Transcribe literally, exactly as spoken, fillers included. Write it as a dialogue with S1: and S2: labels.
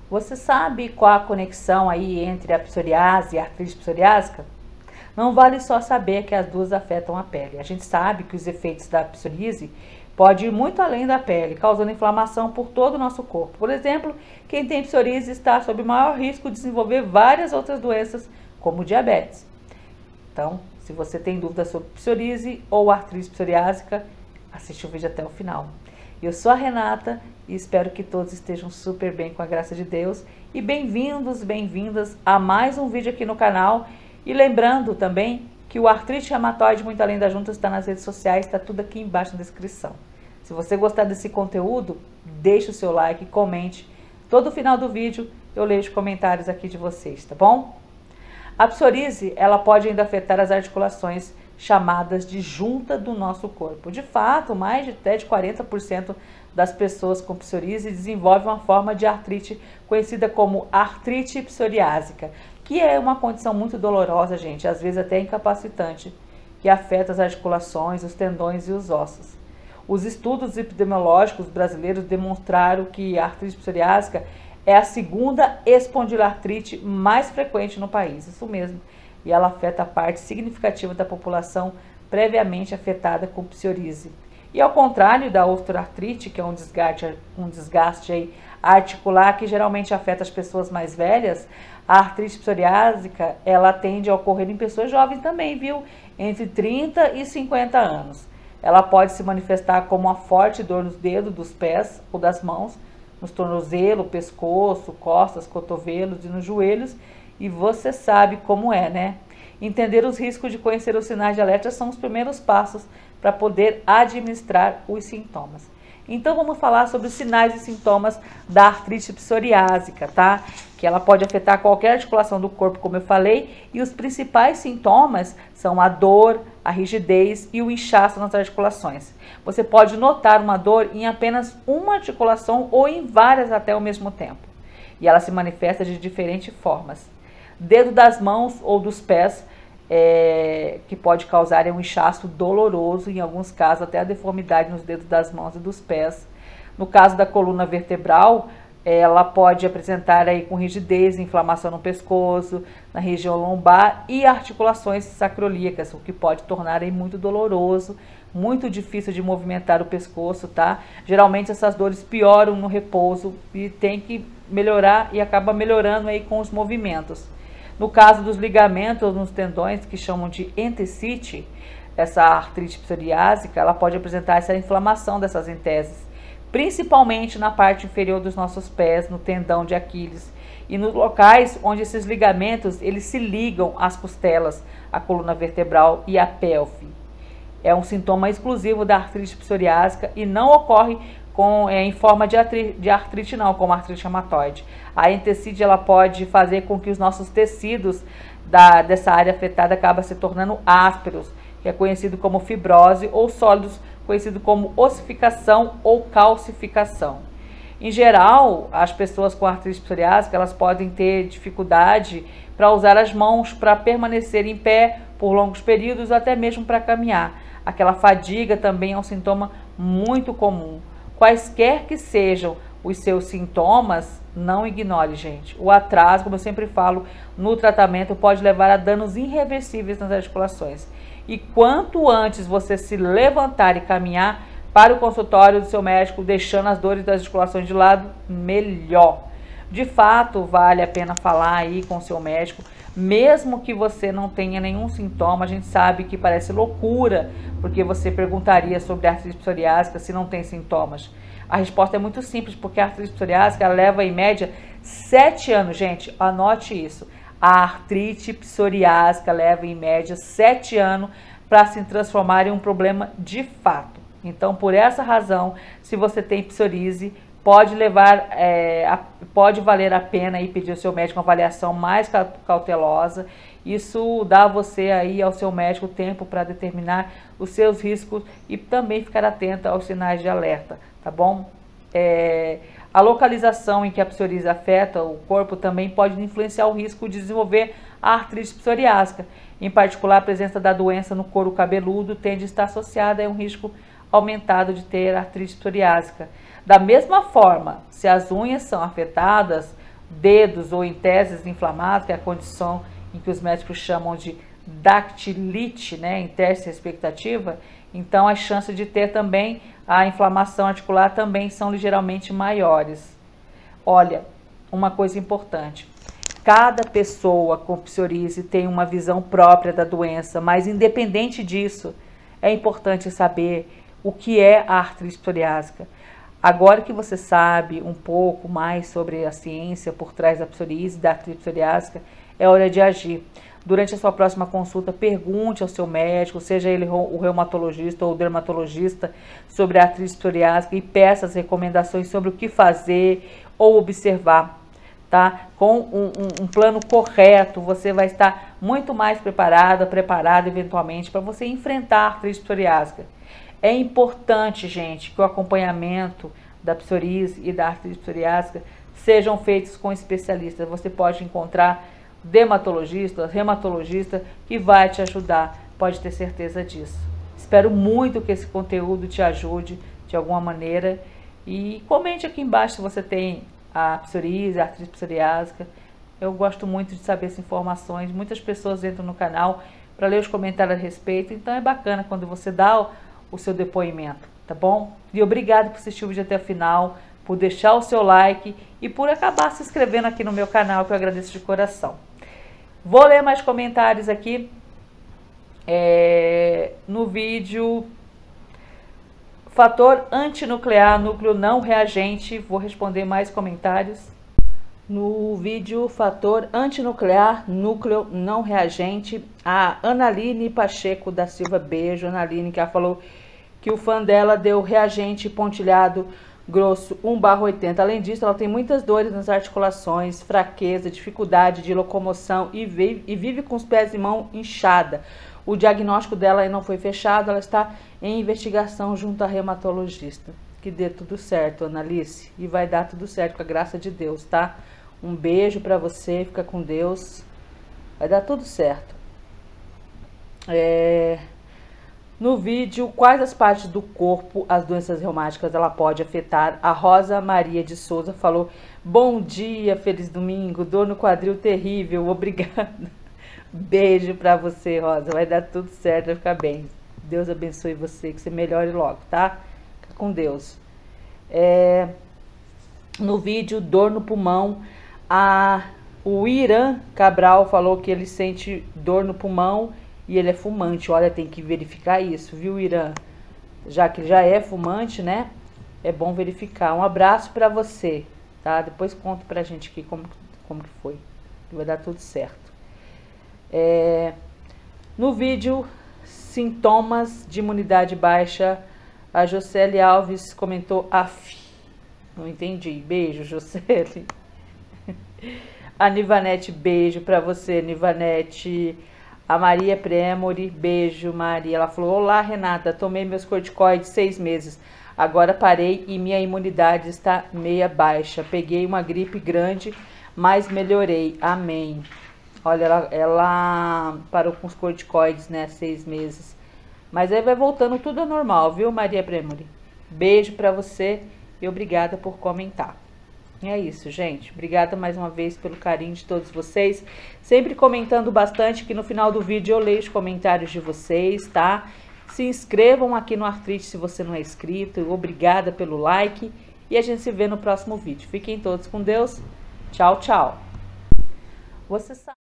S1: Você sabe qual a conexão aí entre a psoriase e a artrite psoriásica? Não vale só saber que as duas afetam a pele. A gente sabe que os efeitos da psoríase podem ir muito além da pele, causando inflamação por todo o nosso corpo. Por exemplo, quem tem psoríase está sob maior risco de desenvolver várias outras doenças, como diabetes. Então, se você tem dúvidas sobre psoríase ou artrite psoriásica, assiste o vídeo até o final. Eu sou a Renata e espero que todos estejam super bem com a graça de Deus. E bem-vindos, bem-vindas a mais um vídeo aqui no canal. E lembrando também que o artrite reumatoide muito além da junta está nas redes sociais, está tudo aqui embaixo na descrição. Se você gostar desse conteúdo, deixe o seu like, comente. Todo final do vídeo eu leio os comentários aqui de vocês, tá bom? A psoríase, ela pode ainda afetar as articulações chamadas de junta do nosso corpo. De fato, mais de até de quarenta por cento das pessoas com psoríase desenvolvem uma forma de artrite conhecida como artrite psoriásica, que é uma condição muito dolorosa, gente, às vezes até incapacitante, que afeta as articulações, os tendões e os ossos. Os estudos epidemiológicos brasileiros demonstraram que a artrite psoriásica é a segunda espondilartrite mais frequente no país, isso mesmo, e ela afeta a parte significativa da população previamente afetada com psoríase. E ao contrário da osteoartrite, que é um desgaste, um desgaste aí articular que geralmente afeta as pessoas mais velhas, a artrite psoriásica, ela tende a ocorrer em pessoas jovens também, viu? Entre trinta e cinquenta anos. Ela pode se manifestar como uma forte dor nos dedos dos pés ou das mãos, nos tornozelos, pescoço, costas, cotovelos e nos joelhos. E você sabe como é, né? Entender os riscos de conhecer os sinais de alerta são os primeiros passos para poder administrar os sintomas. Então vamos falar sobre os sinais e sintomas da artrite psoriásica, tá? Que ela pode afetar qualquer articulação do corpo, como eu falei, e os principais sintomas são a dor, a rigidez e o inchaço nas articulações. Você pode notar uma dor em apenas uma articulação ou em várias até ao mesmo tempo. E ela se manifesta de diferentes formas. Dedo das mãos ou dos pés, é, que pode causar um inchaço doloroso, em alguns casos até a deformidade nos dedos das mãos e dos pés. No caso da coluna vertebral, ela pode apresentar aí com rigidez, inflamação no pescoço, na região lombar e articulações sacroiliacas, o que pode tornar aí muito doloroso, muito difícil de movimentar o pescoço, tá? Geralmente essas dores pioram no repouso e tem que melhorar e acaba melhorando aí com os movimentos. No caso dos ligamentos nos tendões, que chamam de entecite, essa artrite psoriásica, ela pode apresentar essa inflamação dessas enteses, principalmente na parte inferior dos nossos pés, no tendão de Aquiles, e nos locais onde esses ligamentos eles se ligam às costelas, à coluna vertebral e à pelve. É um sintoma exclusivo da artrite psoriásica e não ocorre com, é, em forma de artrite, de artrite não, como a artrite reumatoide. A entecite ela pode fazer com que os nossos tecidos da, dessa área afetada acabem se tornando ásperos, que é conhecido como fibrose, ou sólidos, conhecido como ossificação ou calcificação. Em geral, as pessoas com artrite psoriásica elas podem ter dificuldade para usar as mãos para permanecer em pé por longos períodos, ou até mesmo para caminhar. Aquela fadiga também é um sintoma muito comum. Quaisquer que sejam os seus sintomas, não ignore, gente. O atraso, como eu sempre falo, no tratamento pode levar a danos irreversíveis nas articulações. E quanto antes você se levantar e caminhar para o consultório do seu médico, deixando as dores das articulações de lado, melhor. De fato, vale a pena falar aí com o seu médico, mesmo que você não tenha nenhum sintoma. A gente sabe que parece loucura, porque você perguntaria sobre a artrite psoriásica se não tem sintomas. A resposta é muito simples, porque a artrite psoriásica ela leva em média sete anos, gente, anote isso. A artrite psoriásica leva em média sete anos para se transformar em um problema de fato. Então, por essa razão, se você tem psoríase, pode levar, é, a, pode valer a pena aí pedir ao seu médico uma avaliação mais cautelosa. Isso dá a você aí ao seu médico tempo para determinar os seus riscos e também ficar atento aos sinais de alerta, tá bom? É, a localização em que a psoríase afeta o corpo também pode influenciar o risco de desenvolver a artrite psoriásica. Em particular, a presença da doença no couro cabeludo tende a estar associada a um risco aumentado de ter artrite psoriásica. Da mesma forma, se as unhas são afetadas, dedos ou enteses inflamados, que é a condição em que os médicos chamam de dactilite, né, entese expectativa, então as chances de ter também a inflamação articular também são ligeiramente maiores. Olha, uma coisa importante, cada pessoa com psoríase tem uma visão própria da doença, mas independente disso, é importante saber o que é a artrite psoriásica. Agora que você sabe um pouco mais sobre a ciência por trás da psoríase e da artrite psoriásica, é hora de agir. Durante a sua próxima consulta, pergunte ao seu médico, seja ele o reumatologista ou o dermatologista, sobre a artrite psoriásica e peça as recomendações sobre o que fazer ou observar, tá? Com um, um, um plano correto, você vai estar muito mais preparada, preparado eventualmente para você enfrentar a artrite psoriásica. É importante, gente, que o acompanhamento da psoríase e da artrite psoriásica sejam feitos com especialistas. Você pode encontrar dermatologista, reumatologista que vai te ajudar, pode ter certeza disso. Espero muito que esse conteúdo te ajude de alguma maneira e comente aqui embaixo se você tem a psoríase, a artrite psoriásica. Eu gosto muito de saber essas informações, muitas pessoas entram no canal para ler os comentários a respeito, então é bacana quando você dá o, o seu depoimento, tá bom? E obrigado por assistir o vídeo até o final, por deixar o seu like e por acabar se inscrevendo aqui no meu canal, que eu agradeço de coração. Vou ler mais comentários aqui é, no vídeo fator antinuclear, núcleo não reagente. Vou responder mais comentários. No vídeo fator antinuclear, núcleo não reagente, a Analine Pacheco da Silva, beijo Analine, que ela falou que o fã dela deu reagente pontilhado grosso um barra oitenta. Além disso, ela tem muitas dores nas articulações, fraqueza, dificuldade de locomoção e vive, e vive com os pés e mão inchada. O diagnóstico dela ainda não foi fechado, ela está em investigação junto à reumatologista. Que dê tudo certo, Analice, e vai dar tudo certo com a graça de Deus, tá? Um beijo pra você, fica com Deus, vai dar tudo certo. É... No vídeo, quais as partes do corpo as doenças reumáticas ela pode afetar? A Rosa Maria de Souza falou: bom dia, feliz domingo, dor no quadril terrível, obrigada. Beijo pra você, Rosa, vai dar tudo certo, vai ficar bem. Deus abençoe você, que você melhore logo, tá? Fica com Deus. É... No vídeo, dor no pulmão, a... o Irã Cabral falou que ele sente dor no pulmão e ele é fumante. Olha, tem que verificar isso, viu, Irã? Já que ele já é fumante, né? É bom verificar. Um abraço pra você, tá? Depois conta pra gente aqui como, como que foi. Vai dar tudo certo. É... No vídeo, sintomas de imunidade baixa, a Jocely Alves comentou: af, não entendi. Beijo, Jocely. A Nivanete, beijo pra você, Nivanete. A Maria Premori, beijo, Maria. Ela falou: olá, Renata, tomei meus corticoides seis meses. Agora parei e minha imunidade está meia baixa. Peguei uma gripe grande, mas melhorei. Amém. Olha, ela, ela parou com os corticoides, né, seis meses. Mas aí vai voltando tudo ao normal, viu, Maria Premori? Beijo pra você e obrigada por comentar. E é isso, gente. Obrigada mais uma vez pelo carinho de todos vocês. Sempre comentando bastante, que no final do vídeo eu leio os comentários de vocês, tá? Se inscrevam aqui no Artrite se você não é inscrito. Obrigada pelo like. E a gente se vê no próximo vídeo. Fiquem todos com Deus. Tchau, tchau. Você sabe...